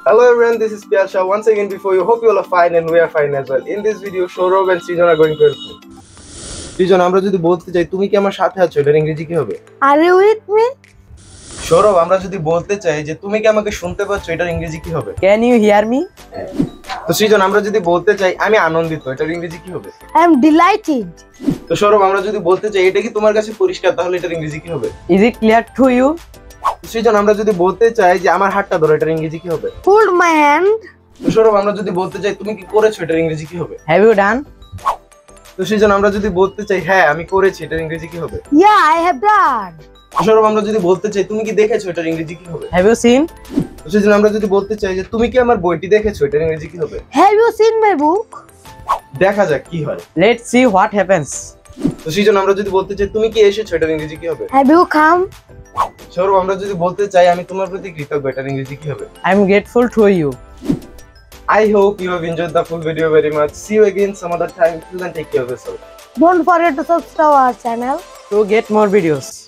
Hello everyone, this is Piasha once again before you. Hope you all are fine and we are fine as well. In this video, Saurabh and Srijan are going to help me. Srijan, আমরা যদি বলতে চাই তুমি কি আমার সাথে আছো, এটার ইংরেজি কি হবে? Are you with me? Sourav, আমরা যদি বলতে চাই যে তুমি কি আমাকে শুনতে পাচ্ছ, এটার ইংরেজি কি হবে? Can you hear me? তো সৃজন, আমরা যদি বলতে চাই আমি আনন্দিত, এটার ইংরেজি কি হবে? I am delighted. তো সৌরভ, আমরা যদি বলতে চাই এটা কি তোমার কাছে পরিষ্কার, তাহলে এটার ইংরেজি কি হবে? Is it clear to you? সৃজন, আমরা যদি বলতে চাই যে আমার হাতটা ধরো, এটার ইংরেজি কি হবে? Hold my hand. তো সৌরভ, আমরা যদি বলতে চাই তুমি কি করেছো, এটার ইংরেজি কি হবে? Have you done? তো সৃজন, আমরা যদি বলতে চাই হ্যাঁ আমি করেছি, এটার ইংরেজি কি হবে? Yeah, I have done. তো সৌরভ, আমরা যদি বলতে চাই তুমি কি দেখেছো, এটার ইংরেজি কি হবে? Have you seen? তো সৃজন, আমরা যদি বলতে চাই যে তুমি কি আমার বইটি দেখেছো, এটার ইংরেজি কি হবে? Have you seen my book? দেখা যাক কি হয়। Let's see what happens. তো সৃজন, আমরা যদি বলতে চাই তুমি কি এসেছো, এটার ইংরেজি কি হবে? Have you come? সৌরভ, আমরা যদি বলতে চাই আমি তোমার প্রতি কৃতজ্ঞ, এটার ইংরেজি কি হবে? I am grateful to you. I hope you have enjoyed the full video very much. See you again some other time. Till then, take care of yourself. Don't forget to subscribe our channel to get more videos.